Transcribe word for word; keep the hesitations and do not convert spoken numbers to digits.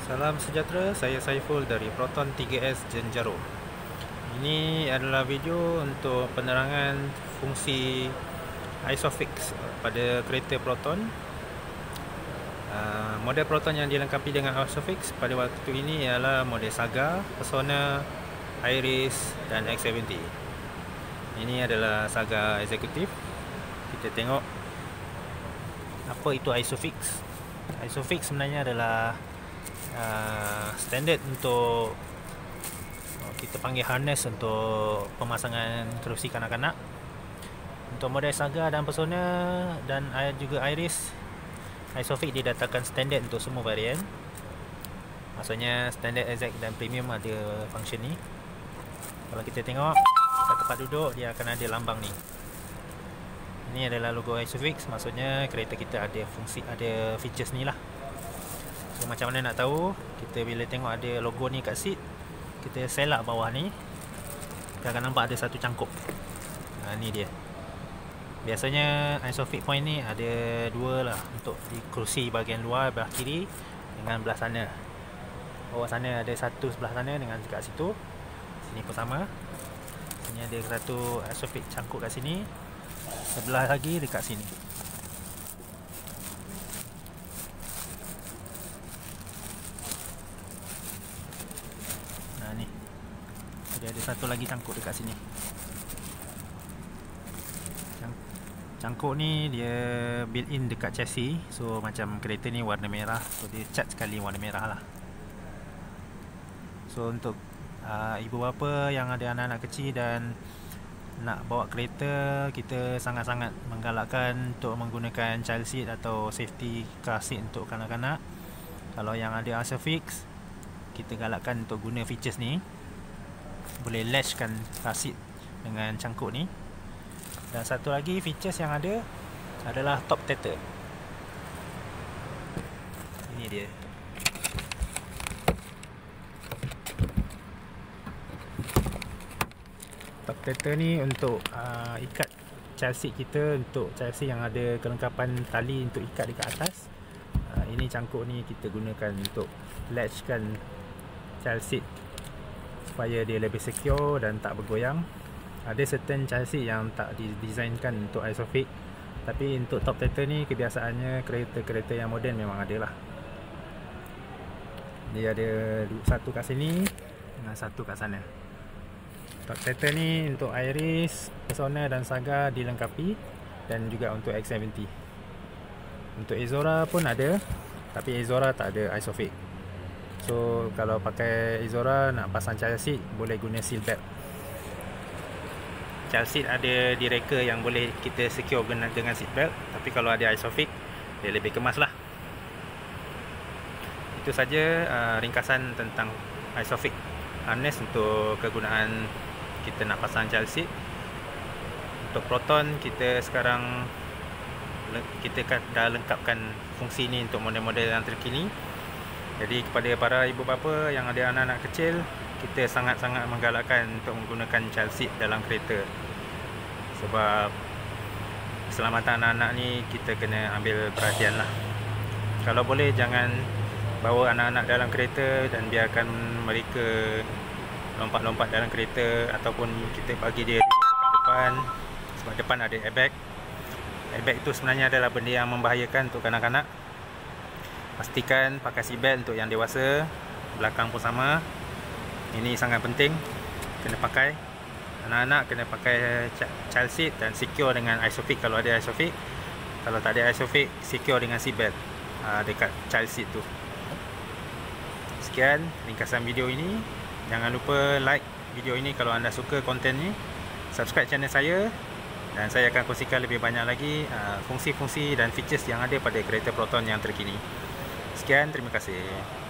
Salam sejahtera, saya Saiful dari Proton tiga S Jenjaro. Ini adalah video untuk penerangan fungsi ISOFIX pada kereta Proton. uh, Model Proton yang dilengkapi dengan ISOFIX pada waktu ini ialah model Saga, Persona, Iris dan X tujuh puluh. Ini adalah Saga Eksekutif. Kita tengok apa itu ISOFIX. ISOFIX sebenarnya adalah Uh, standard untuk uh, kita panggil harness untuk pemasangan kerusi kanak-kanak. Untuk model Saga dan Persona dan juga Iris, ISOFIX didatangkan standard untuk semua varian. Maksudnya standard, exact dan premium ada function ni. Kalau kita tengok kat tempat duduk, dia akan ada lambang ni. Ini adalah logo ISOFIX, maksudnya kereta kita ada fungsi, ada features ni lah. So, macam mana nak tahu? Kita bila tengok ada logo ni kat seat, kita selak bawah ni, kita akan nampak ada satu cangkuk. Ha, ni dia. Biasanya ISOFIX point ni ada dua lah, untuk di kerusi bahagian luar belah kiri dengan belah sana. Bawah sana ada satu sebelah sana dengan dekat situ. Sini pun sama. Sini ada satu ISOFIX cangkuk kat sini. Sebelah lagi dekat sini. Ni dia ada satu lagi cangkuk dekat sini. Cangkuk ni dia built in dekat chassis. So macam kereta ni warna merah, so dia cat sekali warna merah lah. So untuk uh, ibu bapa yang ada anak-anak kecil dan nak bawa kereta, kita sangat-sangat menggalakkan untuk menggunakan child seat atau safety car seat untuk kanak-kanak. Kalau yang ada ISOFIX, kita galakkan untuk guna features ni. Boleh latchkan car seat dengan cangkuk ni. Dan satu lagi features yang ada adalah top tether. Ini dia. Top tether ni untuk uh, ikat child seat kita, untuk child seat yang ada kelengkapan tali untuk ikat dekat atas. uh, Ini cangkuk ni kita gunakan untuk latchkan child seat supaya dia lebih secure dan tak bergoyang. Ada certain child seat yang tak didesignkan untuk ISOFIX, tapi untuk top tether ni kebiasaannya kereta-kereta yang moden memang ada lah. Dia ada satu kat sini dengan satu kat sana. Top tether ni untuk Iris, Persona dan Saga dilengkapi, dan juga untuk X tujuh puluh. Untuk Exora pun ada, tapi Exora tak ada ISOFIX. So kalau pakai Exora nak pasang child seat, boleh guna seal belt. Child seat ada direka yang boleh kita secure dengan, dengan seat belt, tapi kalau ada ISOFIX, dia lebih kemas lah. Itu saja uh, ringkasan tentang ISOFIX harness untuk kegunaan kita nak pasang child seat. Untuk Proton, kita sekarang kita dah lengkapkan fungsi ni untuk model-model yang terkini. Jadi kepada para ibu bapa yang ada anak-anak kecil, kita sangat-sangat menggalakkan untuk menggunakan child seat dalam kereta. Sebab keselamatan anak-anak ni kita kena ambil perhatian lah. Kalau boleh jangan bawa anak-anak dalam kereta dan biarkan mereka lompat-lompat dalam kereta, ataupun kita bagi dia duduk dekat depan, sebab depan ada airbag. Airbag itu sebenarnya adalah benda yang membahayakan untuk kanak-kanak. Pastikan pakai seat belt untuk yang dewasa, belakang pun sama. Ini sangat penting, kena pakai. Anak-anak kena pakai child seat dan secure dengan ISOFIX kalau ada ISOFIX. Kalau tak ada ISOFIX, secure dengan seat belt uh, dekat child seat tu. Sekian ringkasan video ini. Jangan lupa like video ini kalau anda suka konten ni. Subscribe channel saya, dan saya akan kongsikan lebih banyak lagi uh, fungsi-fungsi dan features yang ada pada kereta Proton yang terkini. Sekian, terima kasih.